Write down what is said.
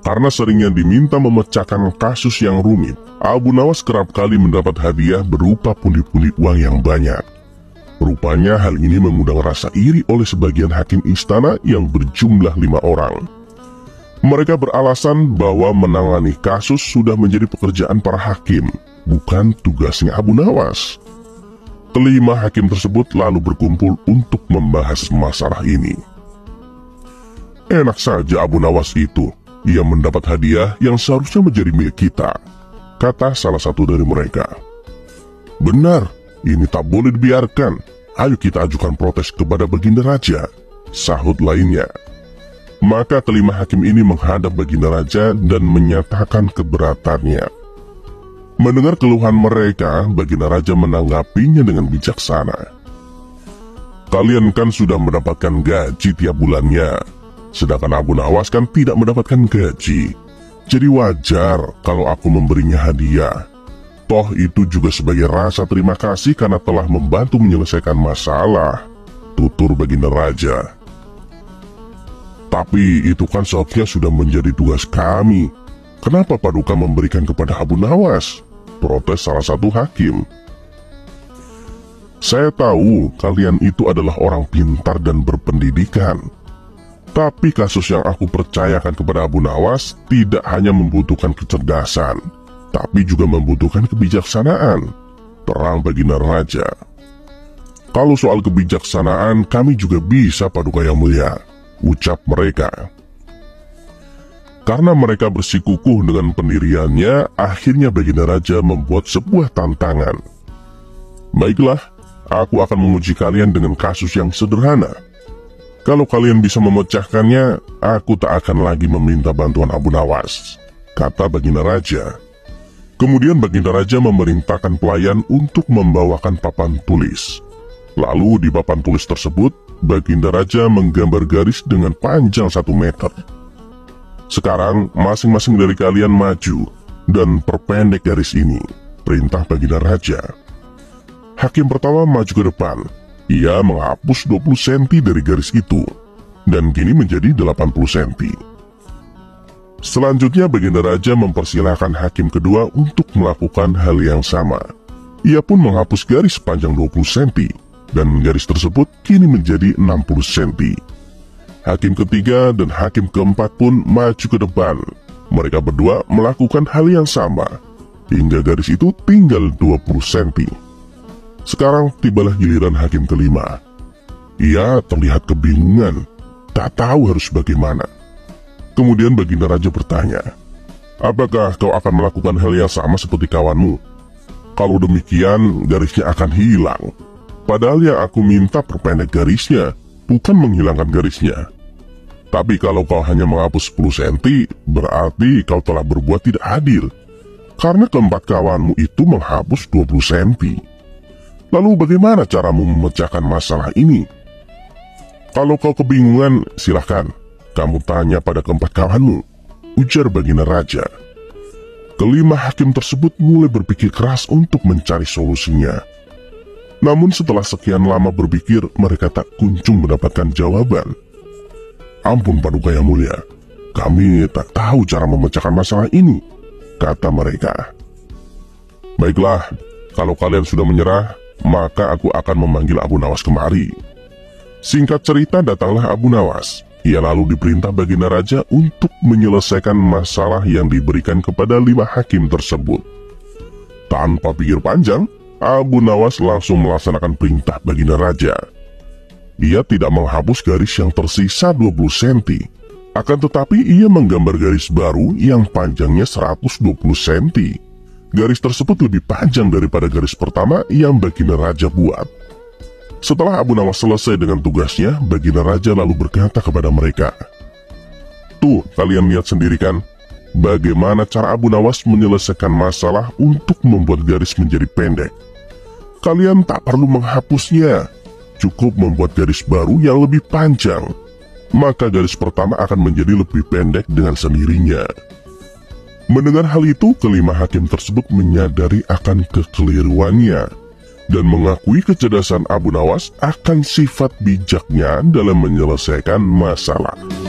Karena seringnya diminta memecahkan kasus yang rumit, Abu Nawas kerap kali mendapat hadiah berupa pundi-pundi uang yang banyak. Rupanya hal ini mengundang rasa iri oleh sebagian hakim istana yang berjumlah 5 orang. Mereka beralasan bahwa menangani kasus sudah menjadi pekerjaan para hakim, bukan tugasnya Abu Nawas. Kelima hakim tersebut lalu berkumpul untuk membahas masalah ini. Enak saja Abu Nawas itu, ia mendapat hadiah yang seharusnya menjadi milik kita, kata salah satu dari mereka. Benar, ini tak boleh dibiarkan. Ayo kita ajukan protes kepada Baginda Raja, sahut lainnya. Maka kelima hakim ini menghadap Baginda Raja dan menyatakan keberatannya. Mendengar keluhan mereka, Baginda Raja menanggapinya dengan bijaksana. Kalian kan sudah mendapatkan gaji tiap bulannya, sedangkan Abu Nawas kan tidak mendapatkan gaji. Jadi wajar kalau aku memberinya hadiah. Toh itu juga sebagai rasa terima kasih karena telah membantu menyelesaikan masalah, tutur Baginda Raja. Tapi itu kan seharusnya sudah menjadi tugas kami. Kenapa Paduka memberikan kepada Abu Nawas? Protes salah satu hakim. Saya tahu kalian itu adalah orang pintar dan berpendidikan. Tapi kasus yang aku percayakan kepada Abu Nawas tidak hanya membutuhkan kecerdasan, tapi juga membutuhkan kebijaksanaan, terang Baginda Raja. Kalau soal kebijaksanaan kami juga bisa Paduka Yang Mulia, ucap mereka. Karena mereka bersikukuh dengan pendiriannya, akhirnya Baginda Raja membuat sebuah tantangan. Baiklah, aku akan menguji kalian dengan kasus yang sederhana. Kalau kalian bisa memecahkannya, aku tak akan lagi meminta bantuan Abu Nawas, kata Baginda Raja. Kemudian Baginda Raja memerintahkan pelayan untuk membawakan papan tulis. Lalu di papan tulis tersebut, Baginda Raja menggambar garis dengan panjang 1 meter. Sekarang, masing-masing dari kalian maju dan perpendek garis ini, perintah Baginda Raja. Hakim pertama maju ke depan. Ia menghapus 20 cm dari garis itu, dan kini menjadi 80 cm. Selanjutnya Baginda Raja mempersilahkan hakim kedua untuk melakukan hal yang sama. Ia pun menghapus garis panjang 20 cm, dan garis tersebut kini menjadi 60 cm. Hakim ketiga dan hakim keempat pun maju ke depan. Mereka berdua melakukan hal yang sama, hingga garis itu tinggal 20 cm. Sekarang tibalah giliran hakim kelima. Ia terlihat kebingungan, tak tahu harus bagaimana. Kemudian Baginda Raja bertanya, apakah kau akan melakukan hal yang sama seperti kawanmu? Kalau demikian, garisnya akan hilang. Padahal yang aku minta perpendek garisnya, bukan menghilangkan garisnya. Tapi kalau kau hanya menghapus 10 cm, berarti kau telah berbuat tidak adil. Karena keempat kawanmu itu menghapus 20 cm. Lalu bagaimana caramu memecahkan masalah ini? Kalau kau kebingungan, silahkan kamu tanya pada keempat kawanmu, ujar Baginda Raja. Kelima hakim tersebut mulai berpikir keras untuk mencari solusinya. Namun setelah sekian lama berpikir, mereka tak kunjung mendapatkan jawaban. Ampun Paduka Yang Mulia, kami tak tahu cara memecahkan masalah ini, kata mereka. Baiklah, kalau kalian sudah menyerah, maka aku akan memanggil Abu Nawas kemari. Singkat cerita, datanglah Abu Nawas. Ia lalu diperintah Baginda Raja untuk menyelesaikan masalah yang diberikan kepada 5 hakim tersebut. Tanpa pikir panjang, Abu Nawas langsung melaksanakan perintah Baginda Raja. Ia tidak menghapus garis yang tersisa 20 cm. Akan tetapi ia menggambar garis baru yang panjangnya 120 cm. Garis tersebut lebih panjang daripada garis pertama yang Baginda Raja buat. Setelah Abu Nawas selesai dengan tugasnya, Baginda Raja lalu berkata kepada mereka, tuh, kalian lihat sendiri kan, bagaimana cara Abu Nawas menyelesaikan masalah untuk membuat garis menjadi pendek. Kalian tak perlu menghapusnya, cukup membuat garis baru yang lebih panjang. Maka garis pertama akan menjadi lebih pendek dengan sendirinya. Mendengar hal itu, kelima hakim tersebut menyadari akan kekeliruannya dan mengakui kecerdasan Abu Nawas akan sifat bijaknya dalam menyelesaikan masalah.